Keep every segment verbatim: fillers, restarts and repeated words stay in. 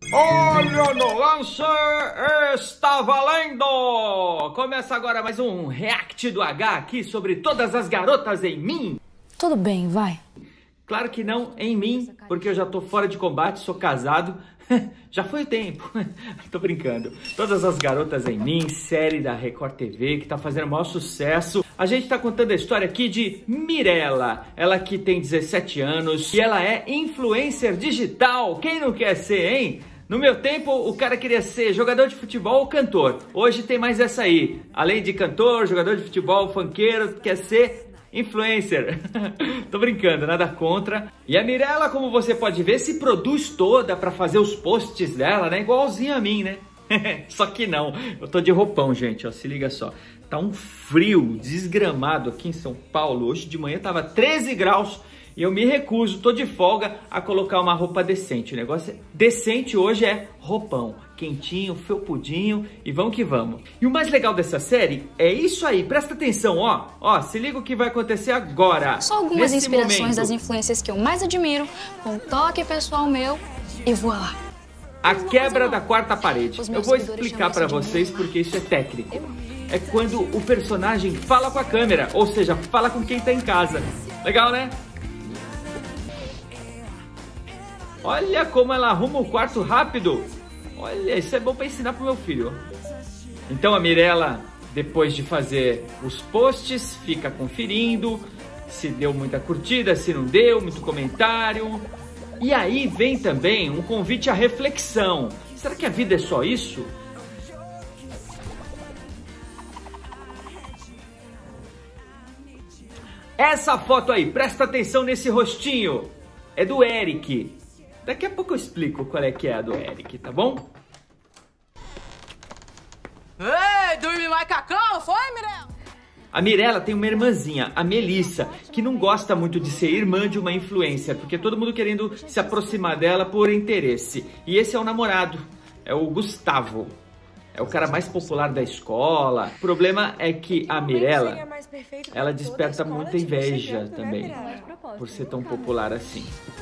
Olho no lance, está valendo! Começa agora mais um React do H aqui sobre todas as garotas em mim. Tudo bem, vai. Claro que não em mim, porque eu já tô fora de combate, sou casado. Já foi o tempo. Tô brincando. Todas as garotas em mim, série da Record T V que tá fazendo o maior sucesso. A gente tá contando a história aqui de Mirella. Ela que tem dezessete anos e ela é influencer digital. Quem não quer ser, hein? No meu tempo, o cara queria ser jogador de futebol ou cantor. Hoje tem mais essa aí. Além de cantor, jogador de futebol, funkeiro, quer ser influencer. Tô brincando, nada contra. E a Mirella, como você pode ver, se produz toda pra fazer os posts dela, né? Igualzinho a mim, né? Só que não. Eu tô de roupão, gente, ó. Se liga só. Tá um frio desgramado aqui em São Paulo. Hoje de manhã tava treze graus. E eu me recuso, tô de folga, a colocar uma roupa decente. O negócio é decente hoje é roupão, quentinho, felpudinho e vamos que vamos. E o mais legal dessa série é isso aí, presta atenção, ó. Ó, se liga o que vai acontecer agora. Só algumas inspirações momento. das influências que eu mais admiro, com um toque pessoal meu, e voilá. A quebra da quarta parede. Eu vou explicar pra vocês porque isso é técnico. É quando o personagem fala com a câmera, ou seja, fala com quem tá em casa. Legal, né? Olha como ela arruma o quarto rápido. Olha, isso é bom para ensinar pro meu filho. Então a Mirella, depois de fazer os posts, fica conferindo se deu muita curtida, se não deu, muito comentário. E aí vem também um convite à reflexão. Será que a vida é só isso? Essa foto aí, presta atenção nesse rostinho. É do Eric. Daqui a pouco eu explico qual é que é a do Eric, tá bom? Ei, dorme macacão, foi, Mirella? A Mirella tem uma irmãzinha, a Melissa, que não gosta muito de ser irmã de uma influencer, porque todo mundo querendo se aproximar dela por interesse. E esse é o namorado, é o Gustavo. É o cara mais popular da escola. O problema é que a Mirella, ela desperta muita inveja também, por ser tão popular assim.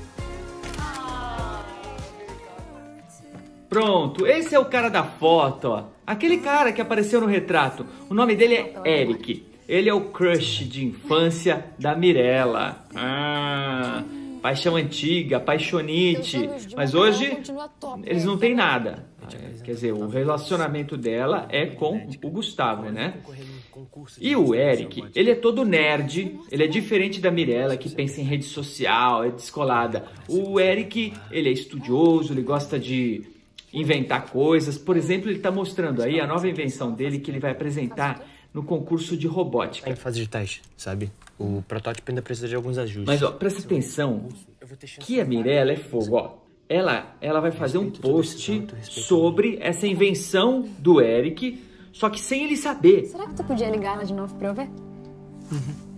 Pronto, esse é o cara da foto, ó. Aquele cara que apareceu no retrato. O nome dele é Eric. Ele é o crush de infância da Mirella. Ah, paixão antiga, paixonite. Mas hoje eles não têm nada. Quer dizer, o relacionamento dela é com o Gustavo, né? E o Eric, ele é todo nerd, ele é diferente da Mirella, que pensa em rede social, é descolada. O Eric, ele é estudioso, ele gosta de inventar coisas. Por exemplo, ele tá mostrando aí a nova invenção dele que ele vai apresentar no concurso de robótica. Em fase de teste, sabe? O protótipo ainda precisa de alguns ajustes. Mas ó, presta atenção que a Mirella é fogo, ó. Ela, ela vai fazer um post sobre essa invenção do Eric, só que sem ele saber. Será que tu podia ligar ela de novo pra eu ver? Uhum.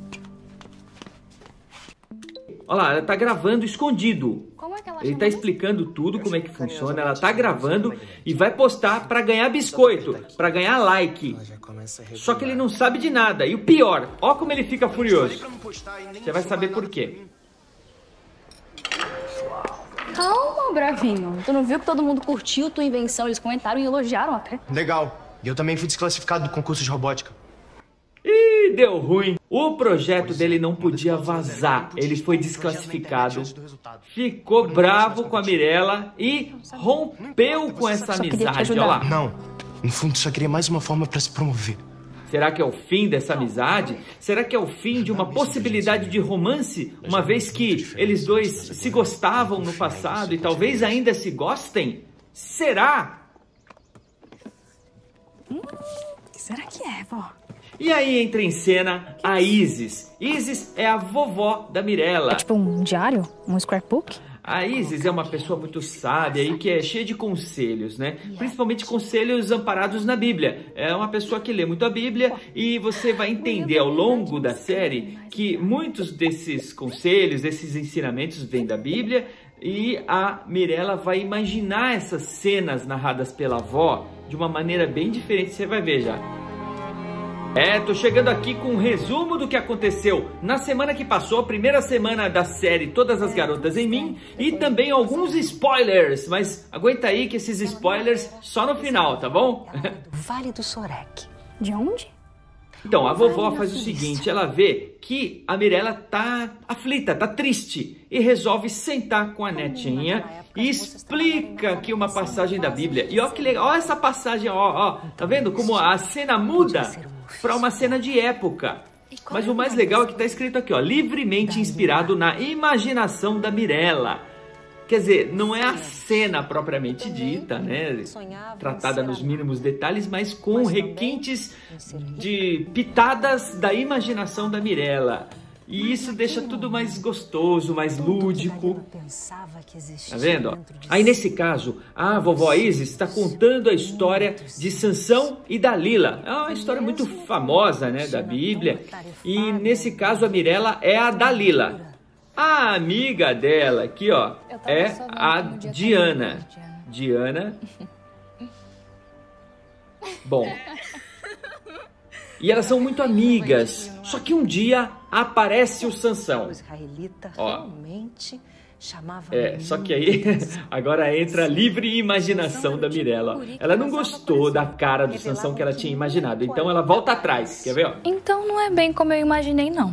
Olha lá, ela tá gravando escondido. Como é que ela Ele tá explicando tudo como é que funciona, ela tá gravando e vai postar pra ganhar biscoito, pra ganhar like. Só que ele não sabe de nada. E o pior, ó como ele fica furioso. Você vai saber por quê. Calma, bravinho. Tu não viu que todo mundo curtiu tua invenção? Eles comentaram e elogiaram até. Legal. E eu também fui desclassificado do concurso de robótica. Ih, deu ruim. O projeto dele não podia vazar. Ele foi desclassificado. Ficou bravo com a Mirella e rompeu com essa amizade. Olha lá. Não. No fundo, só queria mais uma forma pra se promover. Será que é o fim dessa amizade? Será que é o fim de uma possibilidade de romance? Uma vez que eles dois se gostavam no passado e talvez ainda se gostem? Será? Hum, o que será que é, vó? E aí entra em cena a Isis. Isis é a vovó da Mirella. É tipo um diário? Um scrapbook? A Isis é uma pessoa muito sábia e que é cheia de conselhos, né? Principalmente conselhos amparados na Bíblia. É uma pessoa que lê muito a Bíblia e você vai entender ao longo da série que muitos desses conselhos, desses ensinamentos vêm da Bíblia e a Mirella vai imaginar essas cenas narradas pela avó de uma maneira bem diferente. Você vai ver já. É, tô chegando aqui com um resumo do que aconteceu na semana que passou, a primeira semana da série Todas as Garotas em Mim, e também alguns spoilers, mas aguenta aí que esses spoilers só no final, tá bom? Vale do Sorek. De onde? Então, a vovó faz o seguinte, ela vê que a Mirella tá aflita, tá triste, e resolve sentar com a netinha e explica aqui uma passagem da Bíblia. E ó que legal, ó essa passagem, ó, ó, tá vendo como a cena muda para uma cena de época. Mas o mais legal é que tá escrito aqui, ó, livremente inspirado na imaginação da Mirella. Quer dizer, não é a cena propriamente dita, né, tratada nos mínimos detalhes, mas com requintes de pitadas da imaginação da Mirella. E isso deixa tudo mais gostoso, mais lúdico. Tá vendo? Aí nesse caso, a vovó Isis está contando a história de Sansão e Dalila. É uma história muito famosa, né, da Bíblia. E nesse caso a Mirella é a Dalila. A amiga dela aqui, ó, é a Diana. Diana. Bom. E elas são muito amigas. Só que um dia aparece o Sansão. Ó. É, só que aí agora entra a livre imaginação da Mirella. Ela não gostou da cara do Sansão que ela tinha imaginado. Então ela volta atrás. Quer ver, ó? Então não é bem como eu imaginei, não.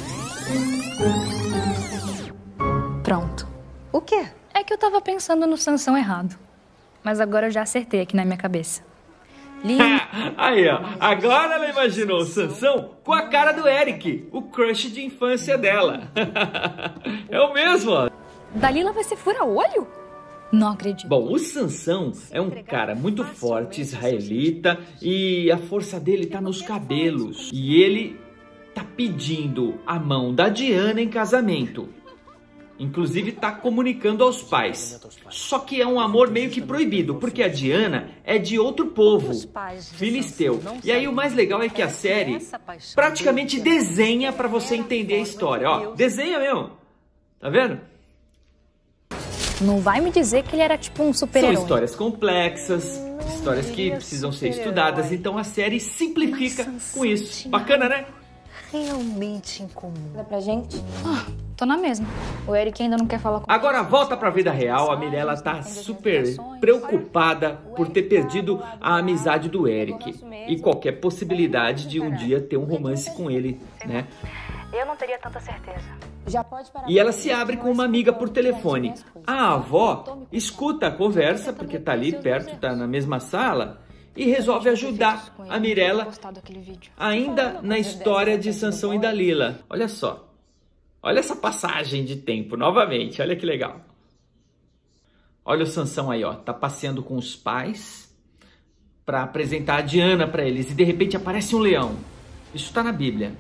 Pronto. O quê? É que eu tava pensando no Sansão errado. Mas agora eu já acertei aqui na minha cabeça. Aí, ó. Agora ela imaginou o Sansão com a cara do Eric, o crush de infância dela. É o mesmo, ó. Dalila vai ser fura-olho? Não acredito. Bom, o Sansão é um cara muito forte, israelita, e a força dele tá nos cabelos. E ele tá pedindo a mão da Diana em casamento. Inclusive tá comunicando aos pais. Só que é um amor meio que proibido, porque a Diana é de outro povo, filisteu. E aí o mais legal é que a série praticamente desenha para você entender a história. Ó, desenha mesmo. Tá vendo? Não vai me dizer que ele era tipo um super-herói. São histórias complexas, histórias que precisam ser estudadas. Então a série simplifica com isso. Bacana, né? Realmente incomum. Dá pra gente? Ah, tô na mesma. O Eric ainda não quer falar comigo. Agora volta pra vida real. A Mirella tá super preocupada por ter perdido a amizade do Eric. E qualquer possibilidade de um dia ter um romance com ele, né? Eu não teria tanta certeza. Já pode parar. E ela se abre com uma amiga por telefone. A avó escuta a conversa, porque tá ali perto, tá na mesma sala, e resolve ajudar a Mirella ainda na história de Sansão e Dalila. Olha só. Olha essa passagem de tempo novamente. Olha que legal. Olha o Sansão aí, ó. Tá passeando com os pais para apresentar a Diana para eles. E de repente aparece um leão. Isso tá na Bíblia.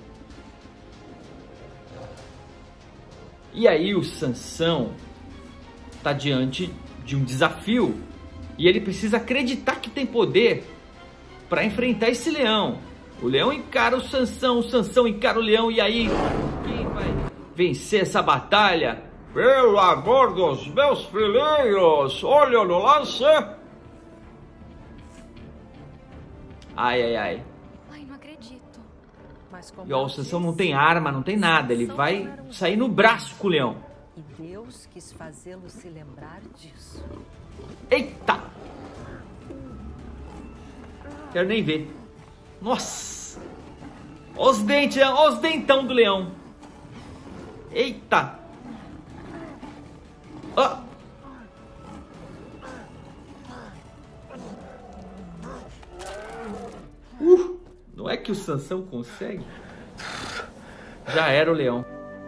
E aí o Sansão tá diante de um desafio. E ele precisa acreditar que tem poder para enfrentar esse leão. O leão encara o Sansão, o Sansão encara o leão. E aí, quem vai vencer essa batalha? Pelo amor dos meus filhinhos, olha no lance. Ai, ai, ai. Ai, não acredito. E ó, o Sansão não tem arma, não tem nada. Ele vai sair no braço com o leão. E Deus quis fazê-lo se lembrar disso. Eita! Quero nem ver. Nossa! Os dentes, os dentão do leão. Eita! Ah! Uh! Não é que o Sansão consegue? Já era o leão.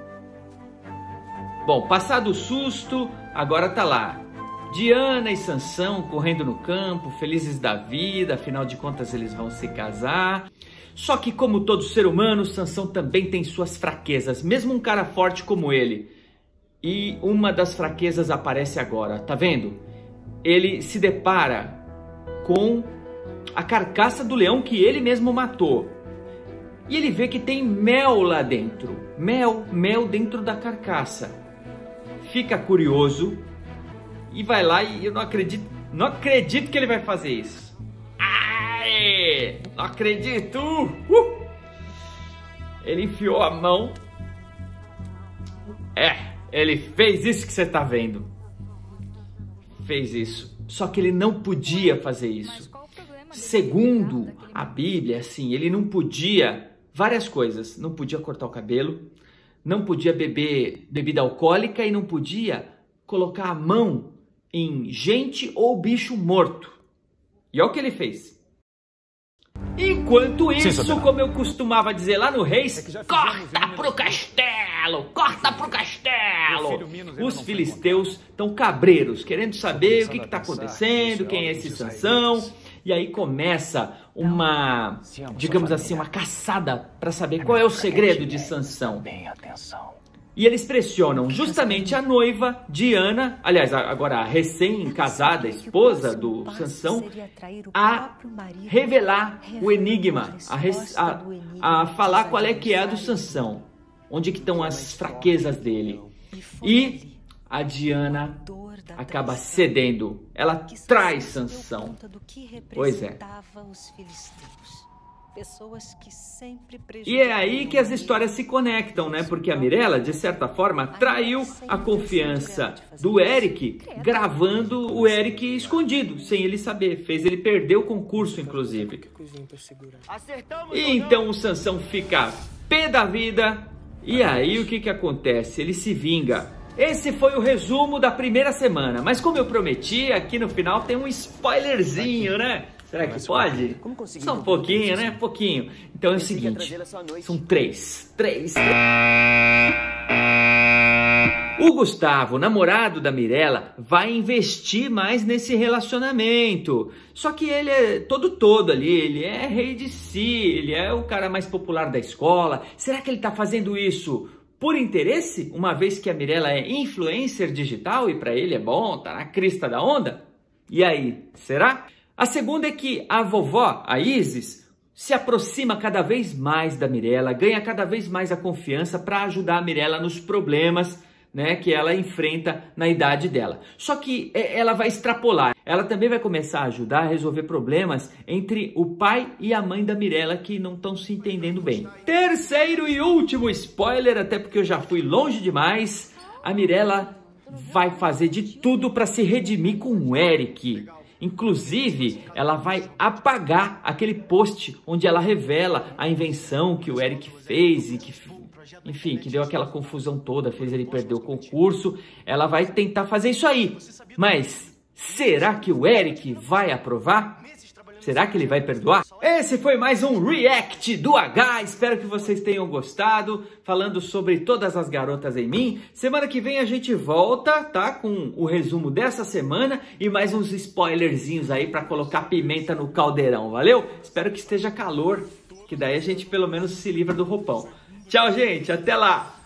Bom, passado o susto, agora tá lá. Diana e Sansão correndo no campo, felizes da vida, afinal de contas eles vão se casar. Só que como todo ser humano, Sansão também tem suas fraquezas, mesmo um cara forte como ele. E uma das fraquezas aparece agora, tá vendo? Ele se depara com a carcaça do leão que ele mesmo matou. E ele vê que tem mel lá dentro, mel, mel dentro da carcaça. Fica curioso. E vai lá e eu não acredito, não acredito que ele vai fazer isso. Ai, não acredito. Uh! ele enfiou a mão. É, ele fez isso que você tá vendo. Fez isso. Só que ele não podia fazer isso. Segundo a Bíblia, assim, ele não podia várias coisas. Não podia cortar o cabelo, não podia beber bebida alcoólica e não podia colocar a mão em gente ou bicho morto. E olha o que ele fez. Enquanto isso, Sim, como eu costumava dizer lá no Reis, é corta pro castelo, corta pro castelo. Os filisteus estão cabreiros, querendo saber o que está acontecendo, quem é esse Sansão. E aí começa uma, digamos assim, uma caçada para saber qual é o segredo de Sansão. E eles pressionam justamente a noiva Diana, aliás, agora a recém-casada esposa do Sansão, a revelar o enigma, a, a, a falar qual é que é a do Sansão, onde que estão as fraquezas dele. E a Diana acaba cedendo, ela trai Sansão. Pois é. Pessoas que sempre e é aí que as histórias se conectam, né? Porque a Mirella, de certa forma, traiu a confiança do Eric, gravando o Eric escondido, sem ele saber. Fez ele perder o concurso, inclusive. E então o Sansão fica pé da vida. E aí o que que acontece? Ele se vinga. Esse foi o resumo da primeira semana. Mas como eu prometi, aqui no final tem um spoilerzinho, né? Será que pode? Só um pouquinho, né? Pouquinho. Então é o seguinte, são três. Três. O Gustavo, namorado da Mirella, vai investir mais nesse relacionamento. Só que ele é todo todo ali, ele é rei de si, ele é o cara mais popular da escola. Será que ele tá fazendo isso por interesse? Uma vez que a Mirella é influencer digital e pra ele é bom, tá na crista da onda? E aí, será? A segunda é que a vovó, a Isis, se aproxima cada vez mais da Mirella, ganha cada vez mais a confiança para ajudar a Mirella nos problemas, né, que ela enfrenta na idade dela. Só que ela vai extrapolar. Ela também vai começar a ajudar a resolver problemas entre o pai e a mãe da Mirella que não estão se entendendo bem. Terceiro e último spoiler, até porque eu já fui longe demais, a Mirella vai fazer de tudo para se redimir com o Eric. Inclusive, ela vai apagar aquele post onde ela revela a invenção que o Eric fez e que, enfim, que deu aquela confusão toda, fez ele perder o concurso. Ela vai tentar fazer isso aí. Mas será que o Eric vai aprovar? Será que ele vai perdoar? Esse foi mais um React do H. Espero que vocês tenham gostado, falando sobre Todas as Garotas em Mim. Semana que vem a gente volta, tá? Com o resumo dessa semana e mais uns spoilerzinhos aí para colocar pimenta no caldeirão, valeu? Espero que esteja calor, que daí a gente pelo menos se livra do roupão. Tchau, gente. Até lá!